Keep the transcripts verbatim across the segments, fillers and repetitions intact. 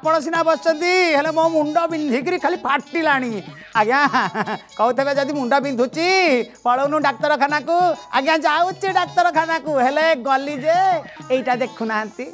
आपण सिना बसचंदी हेले मो मुंड बिंधिकरी खाली फाटिलाणी आज्ञा कहते जदि मुंड बिंधुची पळौनु डाक्तरखाना को आज्ञा जाऊची डाक्तरखाना को हेले गली जे एइटा देखु नांती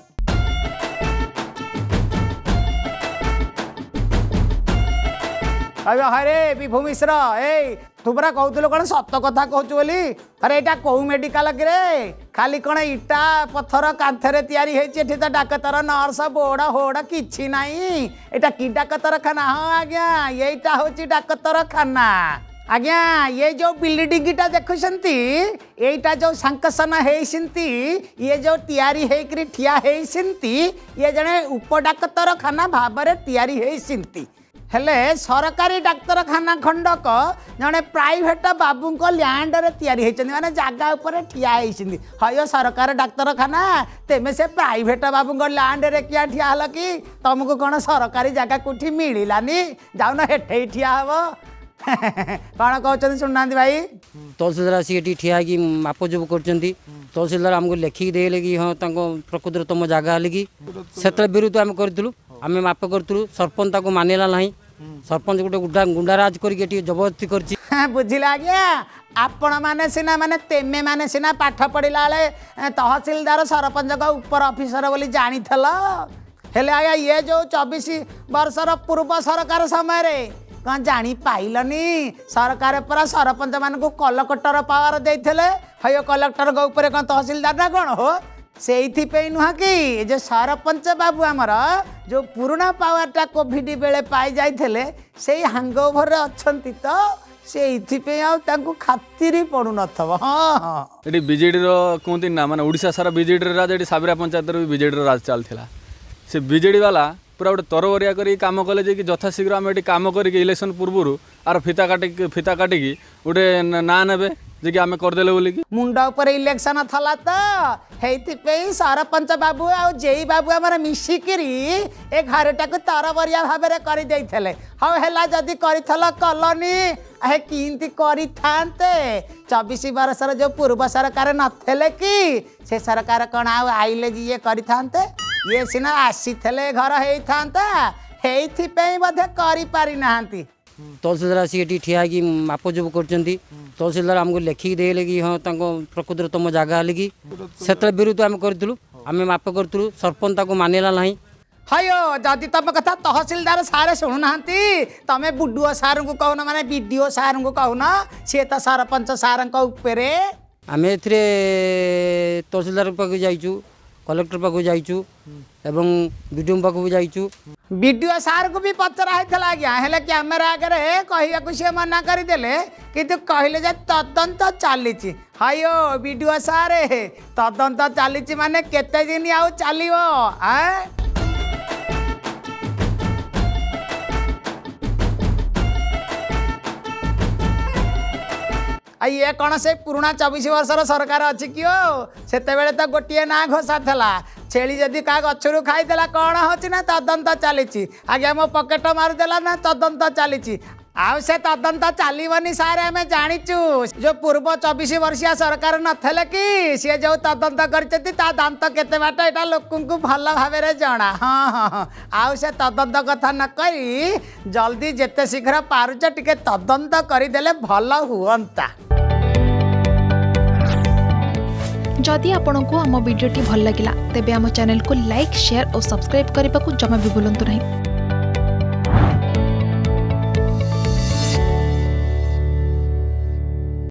अरे हरे विभू मिश्र ए तू परा कहतुल कौन सत कथा कहचु बोली अरे एटा कौ मेडिकल कि रे खाली कौन इटा पत्थर कांथरे तैयारी होती एठी तो डाक्तर नर्स बोर्ड होड़ किछि नाही एटा कि डाक्तर खाना हाँ आज्ञा यहीटा होची डाक्तर खाना आज्ञा ये जो बिल्डिंग टा देखुंती यहीटा जो सांकसन होती ये जो तैयारी होकर ठिया होती ये जड़े उपडाक्तर खाना भाव में तैयारी होती हेले सरकारी डाक्तरखाना खंडक जड़े प्राइवेट बाबू लैंड रे तैयारी होती माने जगह उपर ठिया होती हय सरकार डाक्तरखाना तेमे से प्राइवेट बाबू लैंड रे क्या ठिया हल कि तुमको कौन सरकारी जगह कौटी मिलानी जाऊन हेठे ठिया हम कौन कहते शुणुना भाई तहसीलदार आसिक ठिया कि मापजोप कर तहसीलदार आमको लेखिक देले कि हाँ प्रकृति तुम जगह कि से विरुद्ध आम करूँ आम माप करूँ सरपंच को मानिला ना सरपंच गोटे गुंडा गुंडाराज करके जबरदस्ती कर बुझिला आज्ञा आपण मैंने सिना माने तेमे माने सिना पाठ पढ़ला बेले तहसीलदार सरपंच ऊपर ऑफिसर बोली जानी हेले आज्ञा ये जो चौबीस वर्षर पूर्व सरकार समय कौन जानी पाइलनी सरकार परा सरपंच मान को कलेक्टर पावर देते हय कलेक्टर ऊपर कौन तहसीलदार ना कौन हो से नुह कि जो सरपंच बाबू आमर जो पुराना पावरटा कोविड बेले पाई जाइए से हांगओवर अच्छी तो से खातिर पड़ू न हाँ हाँ ये बीजेडी कहते ना माने ओडिशा सारा बीजेडी राज ये साबिरा पंचायत भी बीजेडी राज चलता से बीजेडी वाला पूरा गोटे तरबरिया कर कम कले जे यथाशीघ्र आम ये कम करके इलेक्शन पूर्व आर फिता काटिक फिता काटिकी गोटे ना ने जे कि आम करदे बोली मुंड उपर इलेक्शन थला तो हेतिपई सरपंच बाबू आ जेई बाबू आमर मिसिकिरी ए घरटा को तरबरिया भाव में कर देइथले हाउ हेला जदी करिथल कलनी हे किंती करि थांते चौबीस वर्षर जो पूर्व सरकार नथले कि से सरकार कौन आइले जी ये करि थांते ये सिना आसी थे घर होता हेतिपई बधे करि पारि नांती तहसीलदार आसिक ठिया कि मापजोप कर तहसीलदार आमको लेखिक देले कि हाँ प्रकृति तुम जगह कि से विरुद्ध आम करूँ आम माप करूँ सरपंच को मानिला ना हयो जदि तुम कथा तहसीलदार सारे शुणुना तमें बुडुओ सार को कहून माने बीडीओ सार को कहून सी तो सरपंच सार आम ए तहसीलदार पाक जाइचु कलेक्टर पाक जाइचु एवं बीडीओ पाक भी जाइचु बीडीओ सार को भी पचरा होता आज्ञा हेले कैमेरा आगे कहवाक सी मना करदे किंतु कहले जे तदंत चली हयो बीडीओ सार तदंत चली माने केते दिन आउ चलिवो आ ये कौन से पुराना चौबीस वर्षर सरकार अच्छी कि से तो गोटे ना घोषा था छेली जदि क्या गचरू खाईदेला कौन होची ना तदंत चली आगे मो पकेट मारिदेला ना तदंत चली आउ से तदंत चलनी सारे आम जाचु जो पूर्व चौबीस वर्षिया सरकार नथले कि सी जो तदंत कर दांत केते बाट यहाँ लोक भल भाव जना हाँ हाँ हाँ आउ से तदंत कथा न करी जल्दी जेते शीघ्र पारुच टिके तदंत करदेले भल हुअंता। जदि आपंक आम भिडी भल लगा तेब आम चैनल को लाइक शेयर और सब्सक्राइब करने को जमा भी भूलु नहीं।